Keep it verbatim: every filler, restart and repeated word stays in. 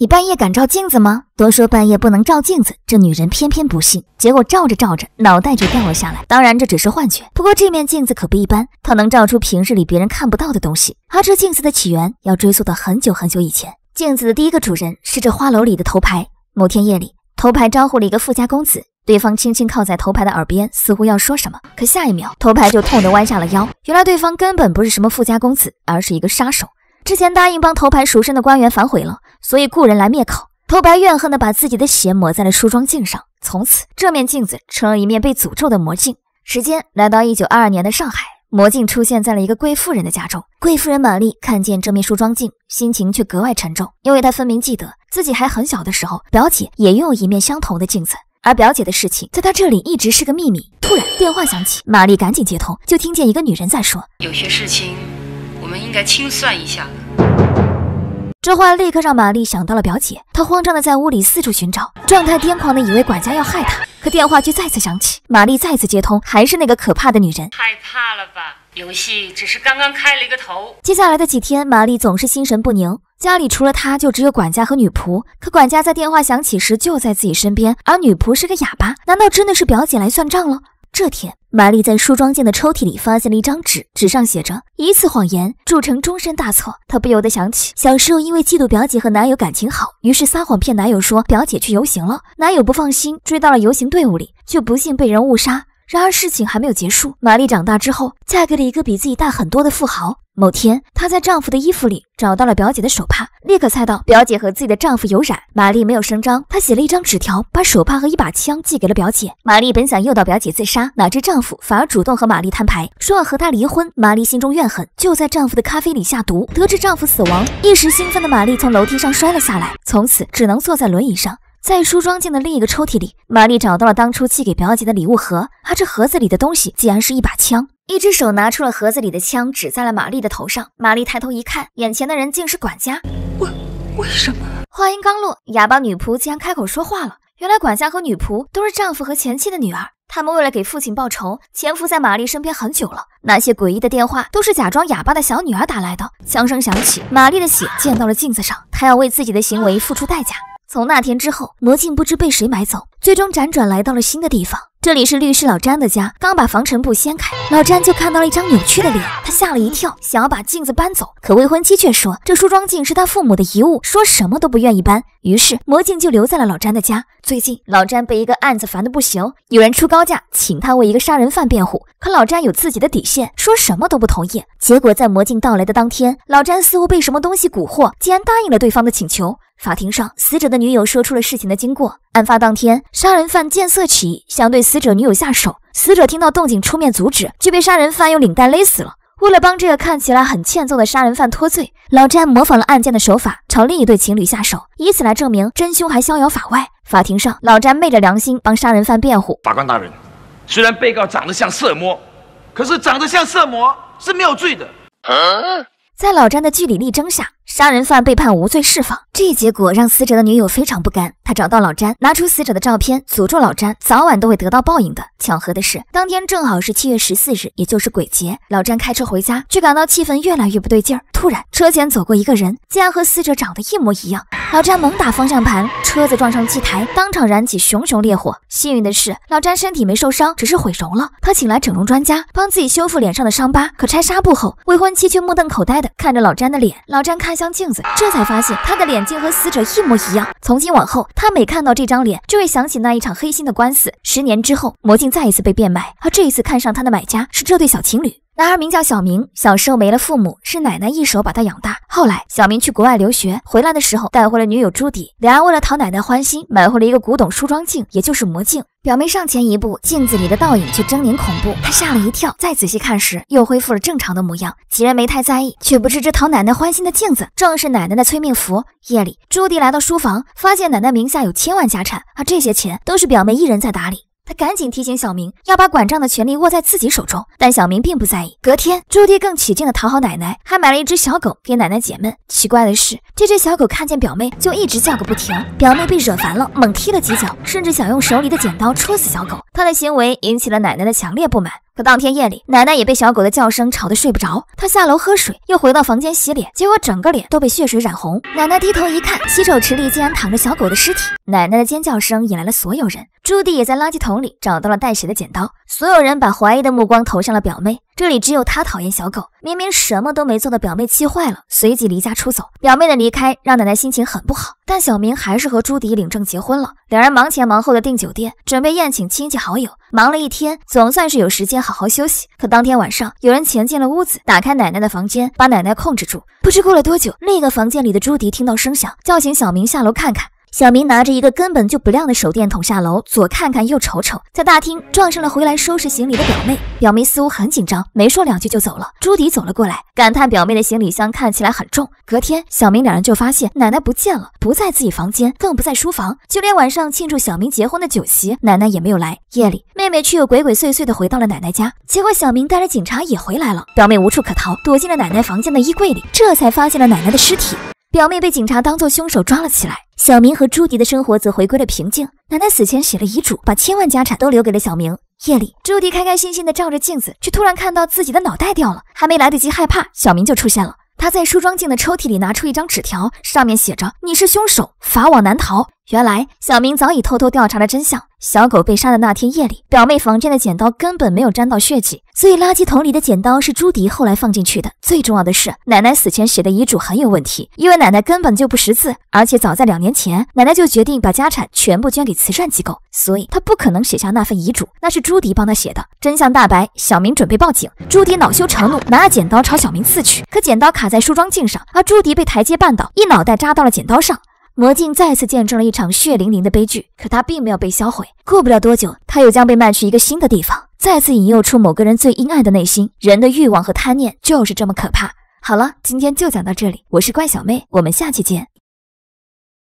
你半夜敢照镜子吗？都说半夜不能照镜子，这女人偏偏不信，结果照着照着，脑袋就掉了下来。当然这只是幻觉，不过这面镜子可不一般，它能照出平日里别人看不到的东西。而这镜子的起源要追溯到很久很久以前。镜子的第一个主人是这花楼里的头牌。某天夜里，头牌招呼了一个富家公子，对方轻轻靠在头牌的耳边，似乎要说什么，可下一秒头牌就痛得弯下了腰。原来对方根本不是什么富家公子，而是一个杀手。之前答应帮头牌赎身的官员反悔了，所以雇人来灭口。头牌怨恨地把自己的血抹在了梳妆镜上，从此这面镜子成了一面被诅咒的魔镜。时间来到一九二二年的上海，魔镜出现在了一个贵妇人的家中。贵妇人玛丽看见这面梳妆镜，心情却格外沉重，因为她分明记得自己还很小的时候，表姐也拥有一面相同的镜子，而表姐的事情在她这里一直是个秘密。突然电话响起，玛丽赶紧接通，就听见一个女人在说： 有些事情我们应该清算一下了。 这话立刻让玛丽想到了表姐，她慌张地在屋里四处寻找，状态癫狂地以为管家要害她。可电话却再次响起，玛丽再次接通，还是那个可怕的女人。 害怕了吧？游戏只是刚刚开了一个头。 接下来的几天，玛丽总是心神不宁，家里除了她就只有管家和女仆。可管家在电话响起时就在自己身边，而女仆是个哑巴，难道真的是表姐来算账了？这天，玛丽在梳妆镜的抽屉里发现了一张纸，纸上写着一次谎言铸成终身大错。她不由得想起小时候因为嫉妒表姐和男友感情好，于是撒谎骗男友说表姐去游行了，男友不放心，追到了游行队伍里，却不幸被人误杀。然而事情还没有结束，玛丽长大之后嫁给了一个比自己大很多的富豪。某天，她在丈夫的衣服里找到了表姐的手帕，立刻猜到表姐和自己的丈夫有染。玛丽没有声张，她写了一张纸条，把手帕和一把枪寄给了表姐。玛丽本想诱导表姐自杀，哪知丈夫反而主动和玛丽摊牌，说要和她离婚。玛丽心中怨恨，就在丈夫的咖啡里下毒。得知丈夫死亡，一时兴奋的玛丽从楼梯上摔了下来，从此只能坐在轮椅上。在梳妆镜的另一个抽屉里，玛丽找到了当初寄给表姐的礼物盒，而这盒子里的东西竟然是一把枪。一只手拿出了盒子里的枪，指在了玛丽的头上。玛丽抬头一看，眼前的人竟是管家。 为为什么？ 话音刚落，哑巴女仆竟然开口说话了。原来管家和女仆都是丈夫和前妻的女儿，他们为了给父亲报仇，潜伏在玛丽身边很久了。那些诡异的电话都是假装哑巴的小女儿打来的。枪声响起，玛丽的血溅到了镜子上，她要为自己的行为付出代价。从那天之后，魔镜不知被谁买走，最终辗转来到了新的地方。这里是律师老詹的家，刚把防尘布掀开，老詹就看到了一张扭曲的脸，他吓了一跳，想要把镜子搬走，可未婚妻却说这梳妆镜是他父母的遗物，说什么都不愿意搬。于是魔镜就留在了老詹的家。最近老詹被一个案子烦得不行，有人出高价请他为一个杀人犯辩护，可老詹有自己的底线，说什么都不同意。结果在魔镜到来的当天，老詹似乎被什么东西蛊惑，竟然答应了对方的请求。法庭上，死者的女友说出了事情的经过。案发当天，杀人犯见色起意，想对死者女友下手，死者听到动静出面阻止，却被杀人犯用领带勒死了。为了帮这个看起来很欠揍的杀人犯脱罪，老詹模仿了案件的手法，朝另一对情侣下手，以此来证明真凶还逍遥法外。法庭上，老詹昧着良心帮杀人犯辩护。 法官大人，虽然被告长得像色魔，可是长得像色魔是没有罪的。啊在老詹的据理力争下，杀人犯被判无罪释放。这一结果让死者的女友非常不甘，她找到老詹，拿出死者的照片，诅咒老詹早晚都会得到报应的。巧合的是，当天正好是七月十四日，也就是鬼节。老詹开车回家，却感到气氛越来越不对劲儿。突然，车前走过一个人，竟然和死者长得一模一样。老詹猛打方向盘，车子撞上祭台，当场燃起熊熊烈火。幸运的是，老詹身体没受伤，只是毁容了。他请来整容专家帮自己修复脸上的伤疤，可拆纱布后，未婚妻却目瞪口呆的看着老詹的脸。老詹看向镜子，这才发现他的脸竟和死者一模一样。从今往后，他每看到这张脸，就会想起那一场黑心的官司。十年之后，魔镜再一次被变卖，而这一次看上他的买家是这对小情侣。男孩名叫小明，小时候没了父母，是奶奶一手把他养大。后来小明去国外留学，回来的时候带回了女友朱迪，两人为了讨奶奶欢心，买回了一个古董梳妆镜，也就是魔镜。表妹上前一步，镜子里的倒影却狰狞恐怖，她吓了一跳，再仔细看时又恢复了正常的模样。几人没太在意，却不知这讨奶奶欢心的镜子正是奶奶的催命符。夜里，朱迪来到书房，发现奶奶名下有千万家产，而这些钱都是表妹一人在打理。他赶紧提醒小明要把管账的权利握在自己手中，但小明并不在意。隔天，朱迪更起劲的讨好奶奶，还买了一只小狗给奶奶解闷。奇怪的是，这只小狗看见表妹就一直叫个不停，表妹被惹烦了，猛踢了几脚，甚至想用手里的剪刀戳死小狗。他的行为引起了奶奶的强烈不满。 可当天夜里，奶奶也被小狗的叫声吵得睡不着。她下楼喝水，又回到房间洗脸，结果整个脸都被血水染红。奶奶低头一看，洗手池里竟然躺着小狗的尸体。奶奶的尖叫声引来了所有人。朱迪也在垃圾桶里找到了带血的剪刀。所有人把怀疑的目光投向了表妹，这里只有她讨厌小狗。明明什么都没做的表妹气坏了，随即离家出走。表妹的离开让奶奶心情很不好，但小明还是和朱迪领证结婚了。两人忙前忙后的订酒店，准备宴请亲戚好友。忙了一天，总算是有时间好好休息。可当天晚上，有人潜进了屋子，打开奶奶的房间，把奶奶控制住。不知过了多久，另一个房间里的朱迪听到声响，叫醒小明下楼看看。小明拿着一个根本就不亮的手电筒下楼，左看看右瞅瞅，在大厅撞上了回来收拾行李的表妹。表妹似乎很紧张，没说两句就走了。朱迪走了过来，感叹表妹的行李箱看起来很重。隔天，小明两人就发现奶奶不见了，不在自己房间，更不在书房，就连晚上庆祝小明结婚的酒席，奶奶也没有来。夜里，妹妹却又鬼鬼祟祟地回到了奶奶家，结果小明带着警察也回来了。表妹无处可逃，躲进了奶奶房间的衣柜里，这才发现了奶奶的尸体。表妹被警察当作凶手抓了起来。小明和朱迪的生活则回归了平静。奶奶死前写了遗嘱，把千万家产都留给了小明。夜里，朱迪开开心心地照着镜子，却突然看到自己的脑袋掉了，还没来得及害怕，小明就出现了。他在梳妆镜的抽屉里拿出一张纸条，上面写着：“你是凶手，法网难逃。”原来小明早已偷偷调查了真相。小狗被杀的那天夜里，表妹房间的剪刀根本没有沾到血迹，所以垃圾桶里的剪刀是朱迪后来放进去的。最重要的是，奶奶死前写的遗嘱很有问题，因为奶奶根本就不识字，而且早在两年前，奶奶就决定把家产全部捐给慈善机构，所以她不可能写下那份遗嘱，那是朱迪帮她写的。真相大白，小明准备报警，朱迪恼羞成怒，拿着剪刀朝小明刺去，可剪刀卡在梳妆镜上，而朱迪被台阶绊倒，一脑袋扎到了剪刀上。魔镜再次见证了一场血淋淋的悲剧，可它并没有被销毁。过不了多久，它又将被卖去一个新的地方，再次引诱出某个人最阴暗的内心。人的欲望和贪念就是这么可怕。好了，今天就讲到这里，我是怪小妹，我们下期见。